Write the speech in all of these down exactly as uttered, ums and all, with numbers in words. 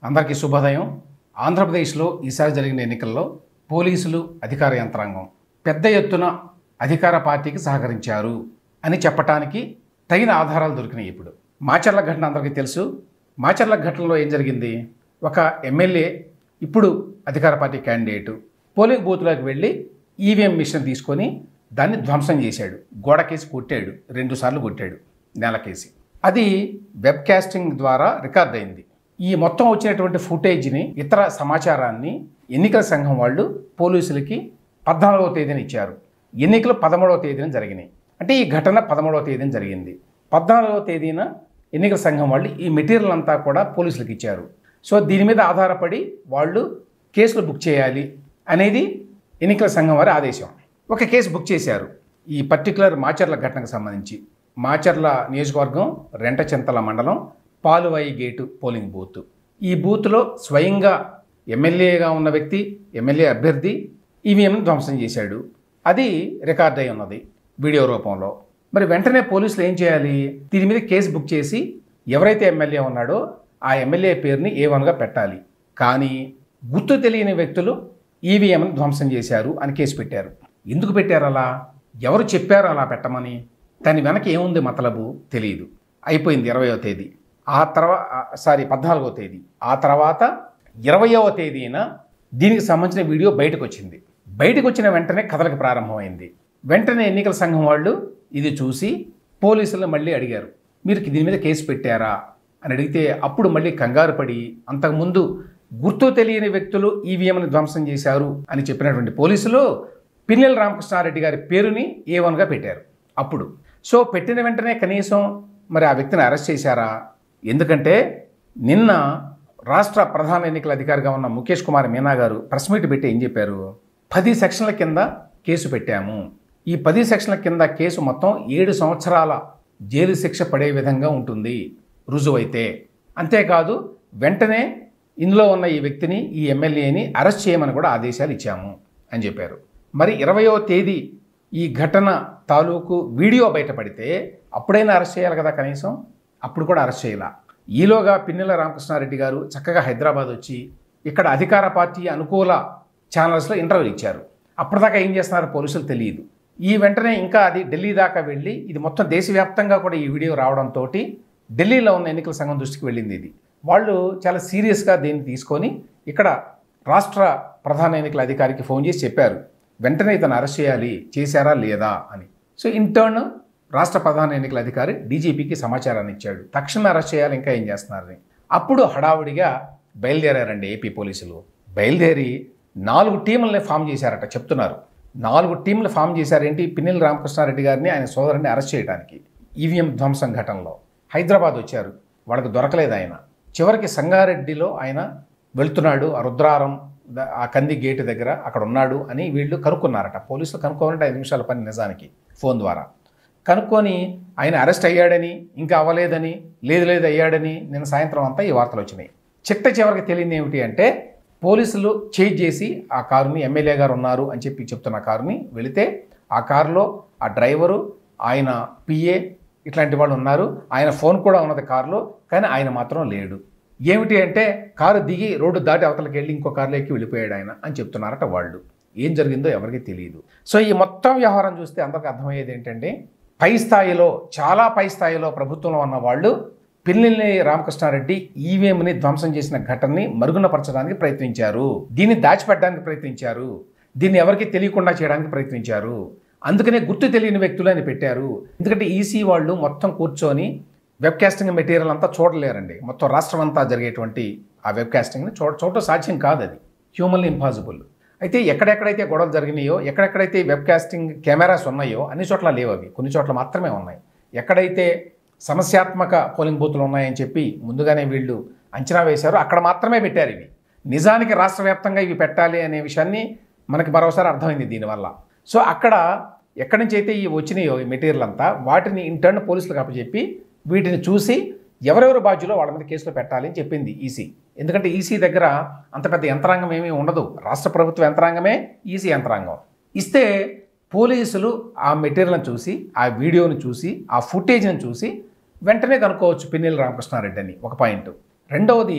అందరికీ శుభోదయం. ఆంధ్రప్రదేశ్లో ఈసారి జరిగిన ఎన్నికల్లో పోలీసులు అధికార యంత్రాంగం పెద్ద ఎత్తున అధికార పార్టీకి సహకరించారు అని చెప్పటానికి తగిన ఆధారాలు దొరికినాయి. ఇప్పుడు మాచర్ల ఘటన అందరికీ తెలుసు. మాచర్ల ఘటనలో ఏం జరిగింది? ఒక ఎమ్మెల్యే ఇప్పుడు అధికార పార్టీ క్యాండిడేటు పోలింగ్ బూత్లోకి వెళ్ళి ఈవీఎం మిషన్ తీసుకొని దాన్ని ధ్వంసం చేశాడు. గోడకేసి కొట్టాడు, రెండుసార్లు కొట్టాడు నేలకేసి. అది వెబ్ కాస్టింగ్ ద్వారా రికార్డ్ అయింది. ఈ మొత్తం వచ్చినటువంటి ఫుటేజ్ని, ఇతర సమాచారాన్ని ఎన్నికల సంఘం వాళ్ళు పోలీసులకి పద్నాలుగవ తేదీన ఇచ్చారు. ఎన్నికలు పదమూడవ తేదీన జరిగినాయి. అంటే ఈ ఘటన పదమూడవ తేదీన జరిగింది. పద్నాలుగవ తేదీన ఎన్నికల సంఘం వాళ్ళు ఈ మెటీరియల్ అంతా కూడా పోలీసులకు ఇచ్చారు. సో దీని మీద ఆధారపడి వాళ్ళు కేసులు బుక్ చేయాలి అనేది ఎన్నికల సంఘం వారి ఆదేశం. ఒక కేసు బుక్ చేశారు ఈ పర్టికులర్ మాచర్ల ఘటనకు సంబంధించి. మాచర్ల నియోజకవర్గం రెంటచింతల మండలం పాలువాయి గేటు పోలింగ్ బూత్. ఈ బూత్లో స్వయంగా ఎమ్మెల్యేగా ఉన్న వ్యక్తి, ఎమ్మెల్యే అభ్యర్థి ఈవీఎంను ధ్వంసం చేశాడు. అది రికార్డ్ అయి ఉన్నది వీడియో రూపంలో. మరి వెంటనే పోలీసులు ఏం చేయాలి? దీని మీద కేసు బుక్ చేసి ఎవరైతే ఎమ్మెల్యే ఉన్నాడో ఆ ఎమ్మెల్యే పేరుని ఏ వన్గా పెట్టాలి. కానీ గుర్తు తెలియని వ్యక్తులు ఈవీఎంను ధ్వంసం చేశారు అని కేసు పెట్టారు. ఎందుకు పెట్టారు అలా? ఎవరు చెప్పారు అలా పెట్టమని? దాని వెనక ఏముంది మతలబు తెలియదు. అయిపోయింది ఇరవయవ తేదీ. ఆ తర్వాత సారీ పద్నాలుగవ తేదీ. ఆ తర్వాత ఇరవయవ తేదీన దీనికి సంబంధించిన వీడియో బయటకు వచ్చింది. బయటకు వచ్చిన వెంటనే కథలకు ప్రారంభమైంది. వెంటనే ఎన్నికల సంఘం వాళ్ళు ఇది చూసి పోలీసులను మళ్ళీ అడిగారు, మీరు దీని మీద కేసు పెట్టారా అని అడిగితే అప్పుడు మళ్ళీ కంగారు పడి అంతకుముందు గుర్తు తెలియని వ్యక్తులు ఈవీఎంని ధ్వంసం చేశారు అని చెప్పినటువంటి పోలీసులు పిన్నెల రామకృష్ణారెడ్డి గారి పేరుని ఏ వన్గా పెట్టారు. అప్పుడు సో పెట్టిన వెంటనే కనీసం మరి ఆ వ్యక్తిని అరెస్ట్ చేశారా? ఎందుకంటే నిన్న రాష్ట్ర ప్రధాన ఎన్నికల అధికారిగా ఉన్న ముఖేష్ కుమార్ మీనా గారు ప్రెస్ మీట్ పెట్టి ఏం చెప్పారు? పది సెక్షన్ల కింద కేసు పెట్టాము. ఈ పది సెక్షన్ల కింద కేసు మొత్తం ఏడు సంవత్సరాల జైలు శిక్ష పడే విధంగా ఉంటుంది రుజువైతే. అంతేకాదు వెంటనే ఇందులో ఉన్న ఈ వ్యక్తిని, ఈ ఎమ్మెల్యేని అరెస్ట్ చేయమని కూడా ఆదేశాలు ఇచ్చాము అని చెప్పారు. మరి ఇరవయవ తేదీ ఈ ఘటన తాలూకు వీడియో బయటపడితే అప్పుడైనా అరెస్ట్ చేయాలి కదా కనీసం. అప్పుడు కూడా అరెస్ట్ చేయాల. ఈలోగా పిన్నెల రామకృష్ణారెడ్డి గారు చక్కగా హైదరాబాద్ వచ్చి ఇక్కడ అధికార పార్టీ అనుకూల ఛానల్స్లో ఇంటర్వ్యూ ఇచ్చారు. అప్పటిదాకా ఏం చేస్తున్నారో పోలీసులు తెలియదు. ఈ వెంటనే ఇంకా అది ఢిల్లీ దాకా వెళ్ళి ఇది మొత్తం దేశవ్యాప్తంగా కూడా ఈ వీడియో రావడంతో ఢిల్లీలో ఉన్న ఎన్నికల సంఘం దృష్టికి వెళ్ళింది. ఇది వాళ్ళు చాలా సీరియస్గా దీన్ని తీసుకొని ఇక్కడ రాష్ట్ర ప్రధాన ఎన్నికల అధికారికి ఫోన్ చేసి చెప్పారు, వెంటనే ఇతను అరెస్ట్ చేయాలి, చేశారా లేదా అని. సో ఇంటర్న్ రాష్ట్ర ప్రధాన ఎన్నికల అధికారి డీజీపీకి సమాచారాన్ని ఇచ్చాడు, తక్షణమే అరెస్ట్ చేయాలి, ఇంకా ఏం చేస్తున్నారని. అప్పుడు హడావుడిగా బయలుదేరారండి ఏపీ పోలీసులు. బయలుదేరి నాలుగు టీములని ఫామ్ చేశారట చెప్తున్నారు. నాలుగు టీంలు ఫామ్ చేశారేంటి? పిన్నెల రామకృష్ణారెడ్డి గారిని, ఆయన సోదరుని అరెస్ట్ చేయడానికి ఈవీఎం ధ్వంసం ఘటనలో. హైదరాబాద్ వచ్చారు, వాళ్ళకి దొరకలేదు ఆయన. చివరికి సంగారెడ్డిలో ఆయన వెళ్తున్నాడు, ఆ రుద్రారం ఆ కంది గేటు దగ్గర అక్కడ ఉన్నాడు అని వీళ్ళు కనుక్కున్నారట. పోలీసులు కనుక్కోవాలంటే ఐదు నిమిషాల పని నిజానికి ఫోన్ ద్వారా. కనుక్కొని ఆయన అరెస్ట్ అయ్యాడని, ఇంకా అవ్వలేదని, లేదు లేదు అయ్యాడని నిన్న సాయంత్రం అంతా ఈ వార్తలు వచ్చినాయి. చిట్ట చివరికి తెలియదు ఏమిటి అంటే పోలీసులు చేజ్ చేసి ఆ కారుని, ఎమ్మెల్యే గారు ఉన్నారు అని చెప్పి చెప్తున్న కారుని వెళితే ఆ కారులో ఆ డ్రైవరు, ఆయన పిఏ ఇట్లాంటి వాళ్ళు ఉన్నారు. ఆయన ఫోన్ కూడా ఉన్నది కారులో, కానీ ఆయన మాత్రం లేడు. ఏమిటి అంటే కారు దిగి రోడ్డు దాటి అవతలకి వెళ్ళి ఇంకో కారులో ఎక్కి వెళ్ళిపోయాడు ఆయన అని చెప్తున్నారట వాళ్ళు. ఏం జరిగిందో ఎవరికి తెలియదు. సో ఈ మొత్తం వ్యవహారం చూస్తే అందరికి అర్థమయ్యేది ఏంటంటే పై స్థాయిలో, చాలా పై స్థాయిలో ప్రభుత్వంలో ఉన్న వాళ్ళు పిన్నెల రామకృష్ణారెడ్డి ఈవీఎంని ధ్వంసం చేసిన ఘటనని మరుగునపరచడానికి ప్రయత్నించారు, దీన్ని దాచిపెట్టడానికి ప్రయత్నించారు, దీన్ని ఎవరికి తెలియకుండా చేయడానికి ప్రయత్నించారు. అందుకనే గుర్తు తెలియని వ్యక్తులు అని పెట్టారు. ఎందుకంటే ఈసీ వాళ్ళు మొత్తం కూర్చొని వెబ్ కాస్టింగ్ మెటీరియల్ అంతా చూడలేరండి. మొత్తం రాష్ట్రం అంతా జరిగేటువంటి ఆ వెబ్ కాస్టింగ్ని చూడ చూడటం సాధ్యం కాదు, అది హ్యూమన్లీ ఇంపాసిబుల్. అయితే ఎక్కడెక్కడైతే గొడవలు జరిగినాయో, ఎక్కడెక్కడైతే వెబ్ కాస్టింగ్ కెమెరాస్ ఉన్నాయో అన్ని చోట్ల లేవు, అవి కొన్ని చోట్ల మాత్రమే ఉన్నాయి. ఎక్కడైతే సమస్యాత్మక పోలింగ్ బూతులు ఉన్నాయని చెప్పి ముందుగానే వీళ్ళు అంచనా వేశారో అక్కడ మాత్రమే పెట్టారు ఇవి. నిజానికి రాష్ట్ర వ్యాప్తంగా ఇవి పెట్టాలి అనే విషయాన్ని మనకి మరోసారి అర్థమైంది దీనివల్ల. సో అక్కడ ఎక్కడి నుంచి అయితే ఈ వచ్చినాయో ఈ మెటీరియల్ అంతా వాటిని ఇంటర్న్ పోలీసులకు అప్పచెప్పి వీటిని చూసి ఎవరెవరు బాధ్యులో వాళ్ళ మీద కేసులు పెట్టాలి అని చెప్పింది ఈసీ. ఎందుకంటే ఈసీ దగ్గర అంత పెద్ద యంత్రాంగం ఏమీ ఉండదు, రాష్ట్ర ప్రభుత్వ యంత్రాంగమే ఈసీ యంత్రాంగం. ఇస్తే పోలీసులు ఆ మెటీరియల్ని చూసి, ఆ వీడియోని చూసి, ఆ ఫుటేజ్ని చూసి వెంటనే కనుక్కోవచ్చు పిన్నెల రామకృష్ణారెడ్డి అని ఒక పాయింట్. రెండవది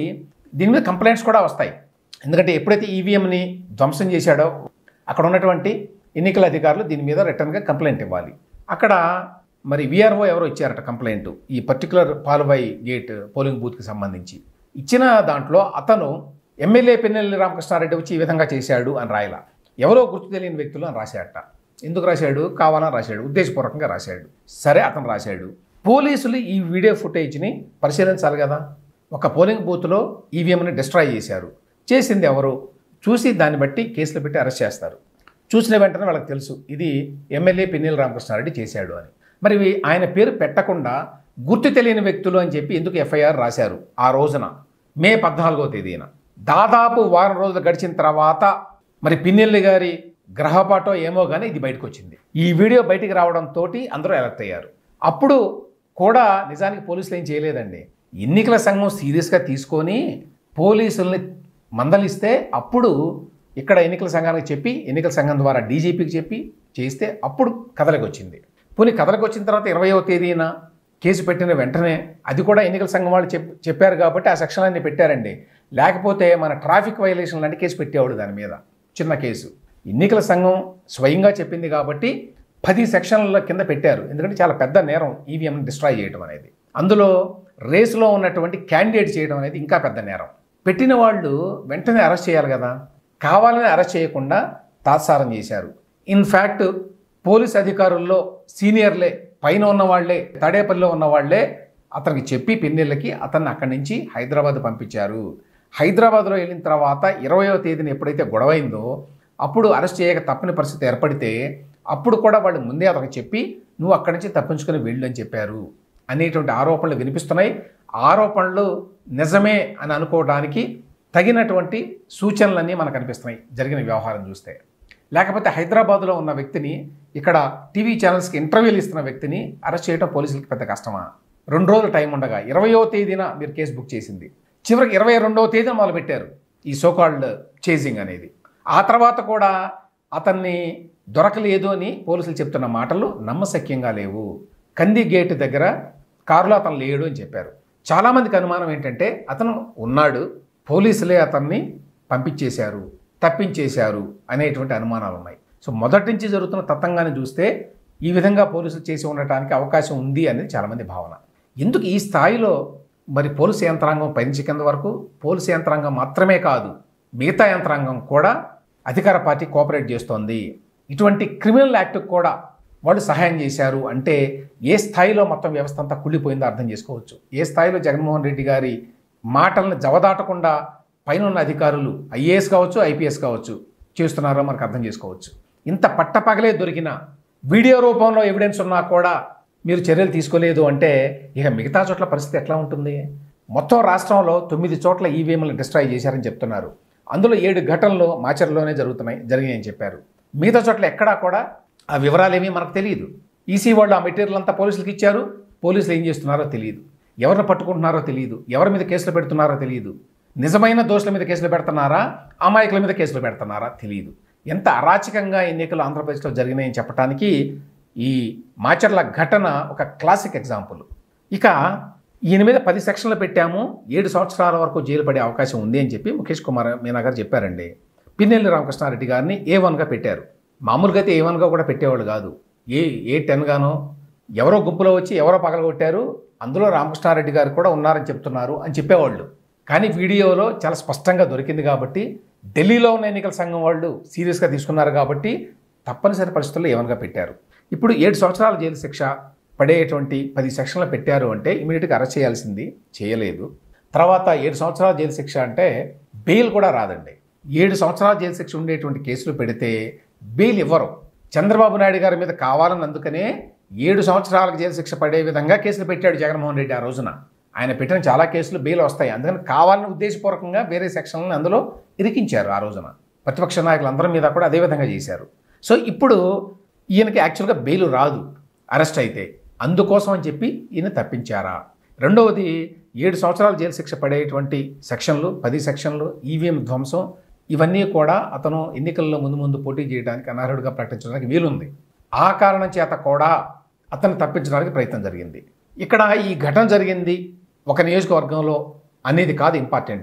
దీని మీద కంప్లైంట్స్ కూడా వస్తాయి. ఎందుకంటే ఎప్పుడైతే ఈవీఎంని ధ్వంసం చేశాడో అక్కడ ఉన్నటువంటి ఎన్నికల అధికారులు దీని మీద రిటర్న్గా కంప్లైంట్ ఇవ్వాలి. అక్కడ మరి వీఆర్ఓ ఎవరో ఇచ్చారట కంప్లైంట్ ఈ పర్టికులర్ పాల్వాయి గేట్ పోలింగ్ బూత్కి సంబంధించి. ఇచ్చిన దాంట్లో అతను ఎమ్మెల్యే పిన్నెల్లి రామకృష్ణారెడ్డి వచ్చి ఈ విధంగా చేశాడు అని రాయలా, ఎవరో గుర్తు తెలియని వ్యక్తులు అని రాశాడట. ఎందుకు రాశాడు? కావాలని రాశాడు, ఉద్దేశపూర్వకంగా రాశాడు. సరే, అతను రాశాడు. పోలీసులు ఈ వీడియో ఫుటేజ్ని పరిశీలించాలి కదా. ఒక పోలింగ్ బూత్లో ఈవీఎంని డిస్ట్రాయ్ చేశారు, చేసింది ఎవరు చూసి దాన్ని బట్టి కేసులు పెట్టి అరెస్ట్ చేస్తారు. చూసిన వెంటనే వాళ్ళకి తెలుసు ఇది ఎమ్మెల్యే పిన్నెల్లి రామకృష్ణారెడ్డి చేశాడు అని. మరి ఆయన పేరు పెట్టకుండా గుర్తు తెలియని వ్యక్తులు అని చెప్పి ఎందుకు ఎఫ్ఐఆర్ రాశారు ఆ రోజున మే పద్నాలుగో తేదీన? దాదాపు వారం రోజులు గడిచిన తర్వాత మరి పిన్నెల్లి గారి గ్రహపాటో ఏమో కానీ ఇది బయటకు వచ్చింది. ఈ వీడియో బయటికి రావడంతో అందరూ అలర్ట్ అయ్యారు. అప్పుడు కూడా నిజానికి పోలీసులు ఏం చేయలేదండి. ఎన్నికల సంఘం సీరియస్గా తీసుకొని పోలీసుల్ని మందలిస్తే అప్పుడు ఇక్కడ ఎన్నికల సంఘానికి చెప్పి ఎన్నికల సంఘం ద్వారా డీజీపీకి చెప్పి చేస్తే అప్పుడు కథలకు వచ్చింది. పోనీ కథలకు వచ్చిన తర్వాత ఇరవయవ తేదీన కేసు పెట్టిన వెంటనే అది కూడా ఎన్నికల సంఘం వాళ్ళు చెప్ చెప్పారు కాబట్టి ఆ సెక్షన్లన్నీ పెట్టారండి. లేకపోతే మన ట్రాఫిక్ వైలేషన్ లాంటి కేసు పెట్టేవాడు దాని మీద, చిన్న కేసు. ఎన్నికల సంఘం స్వయంగా చెప్పింది కాబట్టి పది సెక్షన్ల కింద పెట్టారు. ఎందుకంటే చాలా పెద్ద నేరం ఈవీఎంని డిస్ట్రాయ్ చేయడం అనేది. అందులో రేసులో ఉన్నటువంటి క్యాండిడేట్ చేయడం అనేది ఇంకా పెద్ద నేరం. పెట్టిన వాళ్ళు వెంటనే అరెస్ట్ చేయాలి కదా, కావాలని అరెస్ట్ చేయకుండా తాత్సారం చేశారు. ఇన్ఫ్యాక్ట్ పోలీస్ అధికారుల్లో సీనియర్లే, పైన ఉన్న వాళ్లే, తాడేపల్లిలో ఉన్న వాళ్లే అతనికి చెప్పి పిన్నెళ్ళకి అతన్ని అక్కడి నుంచి హైదరాబాద్ పంపించారు. హైదరాబాద్లో వెళ్ళిన తర్వాత ఇరవయవ తేదీన ఎప్పుడైతే గొడవైందో అప్పుడు అరెస్ట్ చేయక తప్పని పరిస్థితి ఏర్పడితే అప్పుడు కూడా వాళ్ళు ముందే అతనికి చెప్పి నువ్వు అక్కడి నుంచి తప్పించుకొని వెళ్ళు అని చెప్పారు అనేటువంటి ఆరోపణలు వినిపిస్తున్నాయి. ఆరోపణలు నిజమే అని అనుకోవడానికి తగినటువంటి సూచనలన్నీ మనకు కనిపిస్తున్నాయి జరిగిన వ్యవహారం చూస్తే. లేకపోతే హైదరాబాద్లో ఉన్న వ్యక్తిని, ఇక్కడ టీవీ ఛానల్స్కి ఇంటర్వ్యూలు ఇస్తున్న వ్యక్తిని అరెస్ట్ చేయడం పోలీసులకి పెద్ద కష్టమా? రెండు రోజులు టైం ఉండగా ఇరవయో తేదీన మీరు కేసు బుక్ చేసింది, చివరికి ఇరవై రెండవ తేదీన మొదలుపెట్టారు ఈ సోకాల్డ్ చేజింగ్ అనేది. ఆ తర్వాత కూడా అతన్ని దొరకలేదు అని పోలీసులు చెప్తున్న మాటలు నమ్మశక్యంగా లేవు. కంది గేటు దగ్గర కారులో అతను లేడు అని చెప్పారు. చాలామందికి అనుమానం ఏంటంటే అతను ఉన్నాడు, పోలీసులే అతన్ని పంపించేశారు, తప్పించేశారు అనేటువంటి అనుమానాలు ఉన్నాయి. సో మొదటి నుంచి జరుగుతున్న తతంగాన్ని చూస్తే ఈ విధంగా పోలీసులు చేసి ఉండటానికి అవకాశం ఉంది అనేది చాలామంది భావన. ఎందుకు ఈ స్థాయిలో మరి పోలీసు యంత్రాంగం పైనుంచి కింద వరకు, పోలీసు యంత్రాంగం మాత్రమే కాదు మిగతా యంత్రాంగం కూడా అధికార పార్టీ కోఆపరేట్ చేస్తోంది. ఇటువంటి క్రిమినల్ యాక్ట్కి కూడా వాళ్ళు సహాయం చేశారు అంటే ఏ స్థాయిలో మొత్తం వ్యవస్థ అంతా కుళ్ళిపోయిందో అర్థం చేసుకోవచ్చు. ఏ స్థాయిలో జగన్మోహన్ రెడ్డి గారి మాటలను జవదాటకుండా పైన ఉన్న అధికారులు ఐఏఎస్ కావచ్చు, ఐపీఎస్ కావచ్చు చేస్తున్నారో మనకు అర్థం చేసుకోవచ్చు. ఇంత పట్టపగలే దొరికిన వీడియో రూపంలో ఎవిడెన్స్ ఉన్నా కూడా మీరు చర్యలు తీసుకోలేదు అంటే ఇక మిగతా చోట్ల పరిస్థితి ఎట్లా ఉంటుంది? మొత్తం రాష్ట్రంలో తొమ్మిది చోట్ల ఈవీఎంలు డిస్ట్రాయ్ చేశారని చెప్తున్నారు. అందులో ఏడు ఘటనలు మాచర్లోనే జరుగుతున్నాయి జరిగాయని చెప్పారు. మిగతా చోట్ల ఎక్కడా కూడా ఆ వివరాలు ఏమీ మనకు తెలియదు. ఈసీ వాళ్ళు ఆ మెటీరియల్ అంతా పోలీసులకు ఇచ్చారు, పోలీసులు ఏం చేస్తున్నారో తెలియదు, ఎవరిని పట్టుకుంటున్నారో తెలియదు, ఎవరి మీద కేసులు పెడుతున్నారో తెలియదు, నిజమైన దోషుల మీద కేసులు పెడుతున్నారా, అమాయకుల మీద కేసులు పెడుతున్నారా తెలియదు. ఎంత అరాచకంగా ఎన్నికలు ఆంధ్రప్రదేశ్లో జరిగినాయని చెప్పడానికి ఈ మాచర్ల ఘటన ఒక క్లాసిక్ ఎగ్జాంపుల్. ఇక ఈయన మీద పది సెక్షన్లు పెట్టాము, ఏడు సంవత్సరాల వరకు జైలు పడే అవకాశం ఉంది అని చెప్పి ముఖేష్ కుమార్ మీనా గారు చెప్పారండి. పిన్నెల్లి రామకృష్ణారెడ్డి గారిని ఏ వన్గా పెట్టారు. మామూలుగా అయితే ఏ వన్గా కూడా పెట్టేవాళ్ళు కాదు, ఏ ఏ టెన్గానో ఎవరో గుంపులో వచ్చి ఎవరో పగలగొట్టారు, అందులో రామకృష్ణారెడ్డి గారు కూడా ఉన్నారని చెప్తున్నారు అని చెప్పేవాళ్ళు. కానీ వీడియోలో చాలా స్పష్టంగా దొరికింది కాబట్టి ఢిల్లీలో ఉన్న ఎన్నికల సంఘం వాళ్ళు సీరియస్గా తీసుకున్నారు కాబట్టి తప్పనిసరి పరిస్థితుల్లో ఏమనగా పెట్టారు. ఇప్పుడు ఏడు సంవత్సరాల జైలు శిక్ష పడేటువంటి పది సెక్షన్లు పెట్టారు అంటే ఇమీడియట్గా అరెస్ట్ చేయాల్సింది, చేయలేదు. తర్వాత ఏడు సంవత్సరాల జైలు శిక్ష అంటే బెయిల్ కూడా రాదండి. ఏడు సంవత్సరాల జైలు శిక్ష ఉండేటువంటి కేసులు పెడితే బెయిల్ ఇవ్వరు. చంద్రబాబు నాయుడు గారి మీద కావాలని అందుకనే ఏడు సంవత్సరాలకు జైలు శిక్ష పడే విధంగా కేసులు పెట్టాడు జగన్మోహన్ రెడ్డి ఆ రోజున. ఆయన పెట్టిన చాలా కేసులు బెయిల్ వస్తాయి, అందుకని కావాలని ఉద్దేశపూర్వకంగా వేరే సెక్షన్లను అందులో ఇరికించారు ఆ రోజున. ప్రతిపక్ష నాయకులందరి మీద కూడా అదేవిధంగా చేశారు. సో ఇప్పుడు ఈయనకి యాక్చువల్గా బెయిల్ రాదు అరెస్ట్ అయితే, అందుకోసం అని చెప్పి ఈయన తప్పించారా? రెండవది, ఏడు సంవత్సరాల జైలు శిక్ష పడేటువంటి సెక్షన్లు, పది సెక్షన్లు, ఈవీఎం ధ్వంసం, ఇవన్నీ కూడా అతను ఎన్నికల్లో ముందు ముందు పోటీ చేయడానికి అనర్హుడిగా ప్రకటించడానికి వీలుంది. ఆ కారణం చేత కూడా అతన్ని తప్పించడానికి ప్రయత్నం జరిగింది. ఇక్కడ ఈ ఘటన జరిగింది ఒక నియోజకవర్గంలో అనేది కాదు ఇంపార్టెంట్.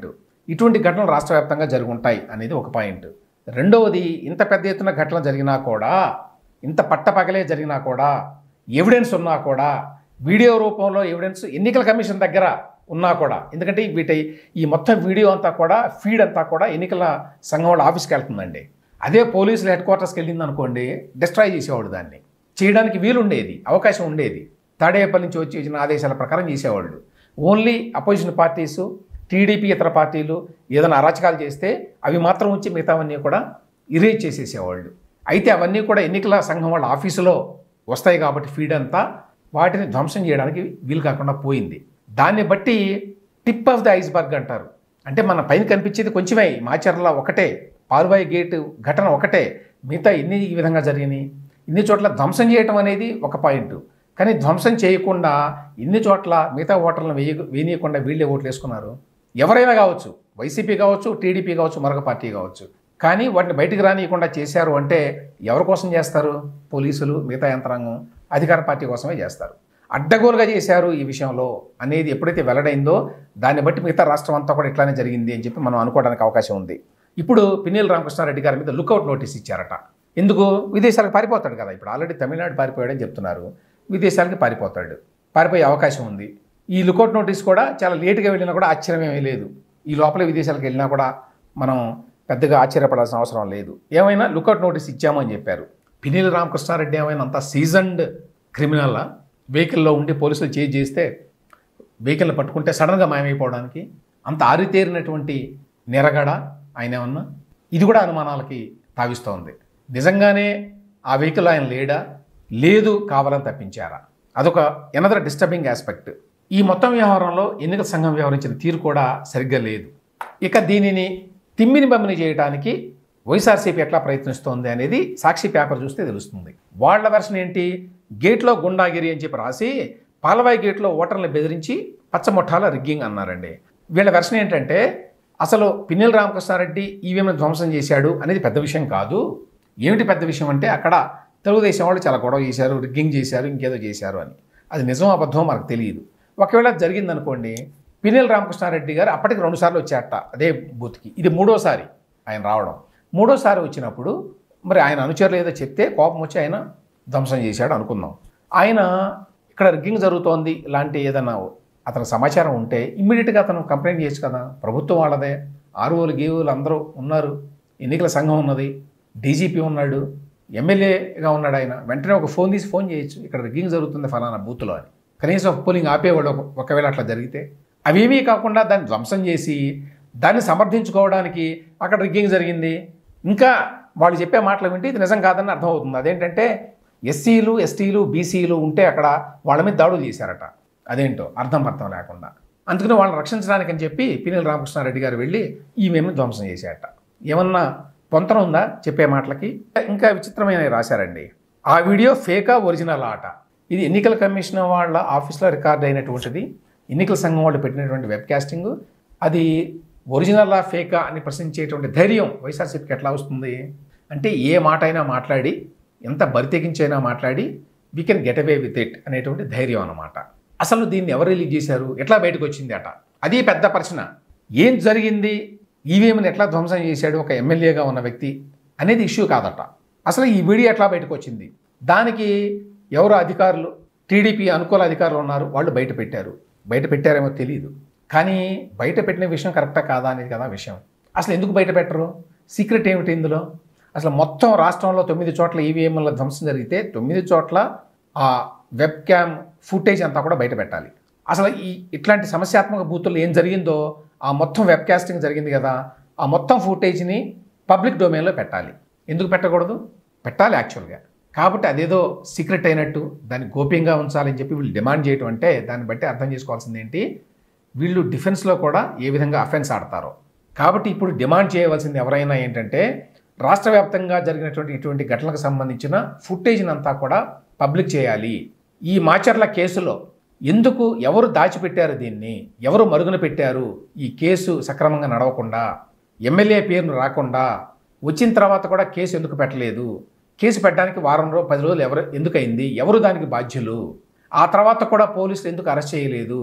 ఇటువంటి ఘటనలు రాష్ట్ర వ్యాప్తంగా జరిగి ఉంటాయి అనేది ఒక పాయింట్. రెండవది, ఇంత పెద్ద ఎత్తున ఘటన జరిగినా కూడా, ఇంత పట్టపగలే జరిగినా కూడా, ఎవిడెన్స్ ఉన్నా కూడా, వీడియో రూపంలో ఎవిడెన్స్ ఎన్నికల కమిషన్ దగ్గర ఉన్నా కూడా, ఎందుకంటే వీటి ఈ మొత్తం వీడియో అంతా కూడా ఫీడ్ అంతా కూడా ఎన్నికల సంఘం వాళ్ళ ఆఫీస్కి వెళ్తుందండి. అదే పోలీసులు హెడ్ క్వార్టర్స్కి వెళ్ళింది అనుకోండి, డిస్ట్రాయ్ చేసేవాడు. దాన్ని చేయడానికి వీలుండేది, అవకాశం ఉండేది. తాడేపల్లి నుంచి వచ్చి వచ్చిన ఆదేశాల ప్రకారం చేసేవాళ్ళు. ఓన్లీ అపోజిషన్ పార్టీసు, టీడీపీ ఇతర పార్టీలు ఏదైనా అరాచకాలు చేస్తే అవి మాత్రం ఉంచి మిగతావన్నీ కూడా ఇరేజ్ చేసేసేవాళ్ళు. అయితే అవన్నీ కూడా ఎన్నికల సంఘం వాళ్ళ ఆఫీసులో వస్తాయి కాబట్టి ఫీడ్ అంతా వాటిని ధ్వంసం చేయడానికి వీలు కాకుండా పోయింది. దాన్ని బట్టి టిప్ ఆఫ్ ది ఐస్బర్గ్ అంటారు. అంటే మన పైన కనిపించేది కొంచెమే, మాచర్ల ఒకటే, పాల్వాయి గేటు ఘటన ఒకటే, మిగతా ఎన్ని ఈ విధంగా జరిగినాయి. ఇన్ని చోట్ల ధ్వంసం చేయటం అనేది ఒక పాయింట్, కానీ ధ్వంసం చేయకుండా ఇన్ని చోట్ల మిగతా ఓటర్లను వేయ వేయనీయకుండా వీళ్ళే ఓట్లు వేసుకున్నారు. ఎవరైనా కావచ్చు, వైసీపీ కావచ్చు, టీడీపీ కావచ్చు, మరొక పార్టీ కావచ్చు, కానీ వాటిని బయటికి రానియకుండా చేశారు అంటే ఎవరి కోసం చేస్తారు? పోలీసులు, మిగతా యంత్రాంగం అధికార పార్టీ కోసమే చేస్తారు. అడ్డగోలుగా చేశారు ఈ విషయంలో అనేది ఎప్పుడైతే వెల్లడైందో దాన్ని బట్టి మిగతా రాష్ట్రం అంతా కూడా ఇట్లానే జరిగింది అని చెప్పి మనం అనుకోవడానికి అవకాశం ఉంది. ఇప్పుడు పిన్నెల్లి రామకృష్ణారెడ్డి గారి మీద లుకౌట్ నోటీస్ ఇచ్చారట. ఎందుకు? విదేశాలకు పారిపోతాడు కదా. ఇప్పుడు ఆల్రెడీ తమిళనాడు పారిపోయాడని చెప్తున్నారు, విదేశాలకి పారిపోతాడు, పారిపోయే అవకాశం ఉంది. ఈ లుకౌట్ నోటీస్ కూడా చాలా లేటుగా వెళ్ళినా కూడా ఆశ్చర్యమేమీ లేదు. ఈ లోపలే విదేశాలకు వెళ్ళినా కూడా మనం పెద్దగా ఆశ్చర్యపడాల్సిన అవసరం లేదు. ఏమైనా లుకౌట్ నోటీస్ ఇచ్చామని చెప్పారు. పిన్నెల్లి రామకృష్ణారెడ్డి ఏమైనా అంత సీజన్డ్ క్రిమినల్ వెహికల్లో ఉండి పోలీసులు చేజ్ చేస్తే వెహికల్ని పట్టుకుంటే సడన్గా మాయమైపోవడానికి అంత ఆరితేరినటువంటి నెరగడ ఆయన ఏమన్నా? ఇది కూడా అనుమానాలకి తావిస్తోంది. నిజంగానే ఆ వెహికల్ ఆయన లేడా, లేదు కావాలని తప్పించారా? అదొక ఎనదర్ డిస్టర్బింగ్ ఆస్పెక్ట్. ఈ మొత్తం వ్యవహారంలో ఎన్నికల సంఘం వ్యవహరించిన తీరు కూడా సరిగ్గా లేదు. ఇక దీనిని తిమ్మిని బమ్మిని చేయడానికి వైఎస్ఆర్సీపీ ఎట్లా ప్రయత్నిస్తోంది అనేది సాక్షి పేపర్ చూస్తే తెలుస్తుంది. వాళ్ళ వెర్షన్ ఏంటి? గేట్లో గుండాగిరి అని చెప్పి రాసి పాలవాయి గేట్లో ఓటర్లను బెదిరించి పచ్చముఠాల రిగ్గింగ్ అన్నారండి. వీళ్ళ వెర్షన్ ఏంటంటే అసలు పిన్నెల్లి రామకృష్ణారెడ్డి ఈవీఎంను ధ్వంసం చేశాడు అనేది పెద్ద విషయం కాదు. ఏమిటి పెద్ద విషయం అంటే అక్కడ తెలుగుదేశం వాళ్ళు చాలా గొడవ చేశారు, రిగ్గింగ్ చేశారు, ఇంకేదో చేశారు అని. అది నిజం అబద్ధం మనకు తెలియదు. ఒకవేళ జరిగిందనుకోండి, పిన్నెల్లి రామకృష్ణారెడ్డి గారు అప్పటికి రెండు సార్లు వచ్చారట అదే బూత్కి. ఇది మూడోసారి ఆయన రావడం. మూడోసారి వచ్చినప్పుడు మరి ఆయన అనుచరులు ఏదో చెప్తే కోపం వచ్చి ఆయన ధ్వంసం చేశాడు అనుకుందాం. ఆయన ఇక్కడ రిగ్గింగ్ జరుగుతోంది ఇలాంటి ఏదైనా అతను సమాచారం ఉంటే ఇమ్మీడియట్గా అతను కంప్లైంట్ చేయొచ్చు కదా. ప్రభుత్వం వాళ్ళదే, ఆర్ఓలు గీవులు అందరూ ఉన్నారు, ఎన్నికల సంఘం ఉన్నది, డీజీపీ ఉన్నాడు, ఎమ్మెల్యేగా ఉన్నాడు. ఆయన వెంటనే ఒక ఫోన్ తీసి ఫోన్ చేయొచ్చు, ఇక్కడ రిగ్గింగ్ జరుగుతుంది ఫలానా బూత్లో అని. కనీసం పోలింగ్ ఆపేవాడు ఒకవేళ అట్లా జరిగితే. అవేమీ కాకుండా దాన్ని ధ్వంసం చేసి దాన్ని సమర్థించుకోవడానికి అక్కడ రిగ్గింగ్ జరిగింది, ఇంకా వాళ్ళు చెప్పే మాటలు వింటే ఇది నిజం కాదని అర్థమవుతుంది. అదేంటంటే ఎస్సీలు, ఎస్టీలు, బీసీలు ఉంటే అక్కడ వాళ్ళ మీద దాడులు చేశారట. అదేంటో అర్థం అర్థం లేకుండా. అందుకని వాళ్ళని రక్షించడానికి అని చెప్పి పిన్నెల్లి రామకృష్ణారెడ్డి గారు వెళ్ళి ఈమెను ధ్వంసం చేశారట. ఏమన్నా పొంతన ఉందా చెప్పే మాటలకి? ఇంకా విచిత్రమైనవి రాశారండి. ఆ వీడియో ఫేకా ఒరిజినల్ ఆట. ఇది ఎన్నికల కమిషన్ వాళ్ళ ఆఫీస్లో రికార్డ్ అయినటువంటిది, ఎన్నికల సంఘం వాళ్ళు పెట్టినటువంటి వెబ్ కాస్టింగ్. అది ఒరిజినల్లా ఫేకా అని ప్రశ్నించేటువంటి ధైర్యం వైఎస్ఆర్సీపీకి ఎట్లా వస్తుంది అంటే, ఏ మాట అయినా మాట్లాడి, ఎంత బరితెగించైనా మాట్లాడి we can get away with it అనేటువంటి ధైర్యం అన్నమాట. అసలు దీన్ని ఎవరు రిలీజ్ చేశారు, ఎట్లా బయటకు వచ్చింది అట, అది పెద్ద ప్రశ్న. ఏం జరిగింది, ఈవీఎంని ఎట్లా ధ్వంసం చేశాడు ఒక ఎమ్మెల్యేగా ఉన్న వ్యక్తి అనేది ఇష్యూ కాదట. అసలు ఈ వీడియో ఎట్లా బయటకు వచ్చింది, దానికి ఎవరు అధికారులు, టీడీపీ అనుకూల అధికారులు ఉన్నారు, వాళ్ళు బయట పెట్టారు. బయట పెట్టారేమో తెలియదు, కానీ బయట పెట్టిన విషయం కరెక్టా కాదా అనేది కదా విషయం. అసలు ఎందుకు బయట పెట్టరు, సీక్రెట్ ఏమిటి ఇందులో? అసలు మొత్తం రాష్ట్రంలో తొమ్మిది చోట్ల ఈవీఎంల ధ్వంసం జరిగితే తొమ్మిది చోట్ల ఆ వెబ్ క్యామ్ ఫుటేజ్ అంతా కూడా బయట పెట్టాలి. అసలు ఈ ఇట్లాంటి సమస్యాత్మక బూతుల్లో ఏం జరిగిందో ఆ మొత్తం వెబ్ కాస్టింగ్ జరిగింది కదా, ఆ మొత్తం ఫుటేజ్ని పబ్లిక్ డొమైన్లో పెట్టాలి. ఎందుకు పెట్టకూడదు? పెట్టాలి యాక్చువల్గా. కాబట్టి అదేదో సీక్రెట్ అయినట్టు దాన్ని గోప్యంగా ఉంచాలని చెప్పి వీళ్ళు డిమాండ్ చేయటం అంటే దాన్ని బట్టి అర్థం చేసుకోవాల్సింది ఏంటి, వీళ్ళు డిఫెన్స్లో కూడా ఏ విధంగా అఫెన్స్ ఆడతారో. కాబట్టి ఇప్పుడు డిమాండ్ చేయవలసింది ఎవరైనా ఏంటంటే, రాష్ట్ర వ్యాప్తంగా జరిగినటువంటి ఇటువంటి ఘటనలకు సంబంధించిన ఫుటేజ్ని అంతా కూడా పబ్లిక్ చేయాలి. ఈ మాచర్ల కేసులో ఎందుకు ఎవరు దాచిపెట్టారు, దీన్ని ఎవరు మరుగున పెట్టారు, ఈ కేసు సక్రమంగా నడవకుండా, ఎమ్మెల్యే పేరును రాకుండా, వచ్చిన తర్వాత కూడా కేసు ఎందుకు పెట్టలేదు, కేసు పెట్టడానికి వారం రోజు పది రోజులు ఎవరు ఎందుకయింది, ఎవరు దానికి బాధ్యులు, ఆ తర్వాత కూడా పోలీసులు ఎందుకు అరెస్ట్ చేయలేదు,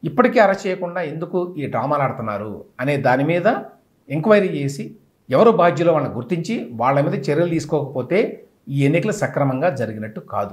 ఇప్పటికీ అరెస్ట్ చేయకుండా ఎందుకు ఈ డ్రామాలు ఆడుతున్నారు అనే దాని మీద ఎంక్వైరీ చేసి ఎవరు బాధ్యులో వాళ్ళని గుర్తించి వాళ్ళ మీద చర్యలు తీసుకోకపోతే ఈ ఎన్నికలు సక్రమంగా జరిగినట్టు కాదు.